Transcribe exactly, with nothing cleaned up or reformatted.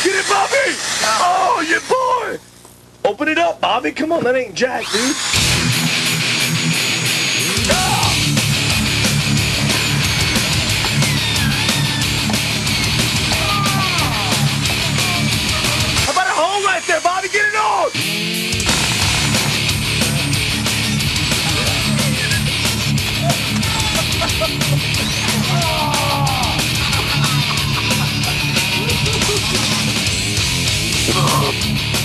Get it, Bobby! Oh, your boy! Open it up, Bobby. Come on, that ain't Jack, dude. How about a hole right there, Bobby? Get it on! Oh.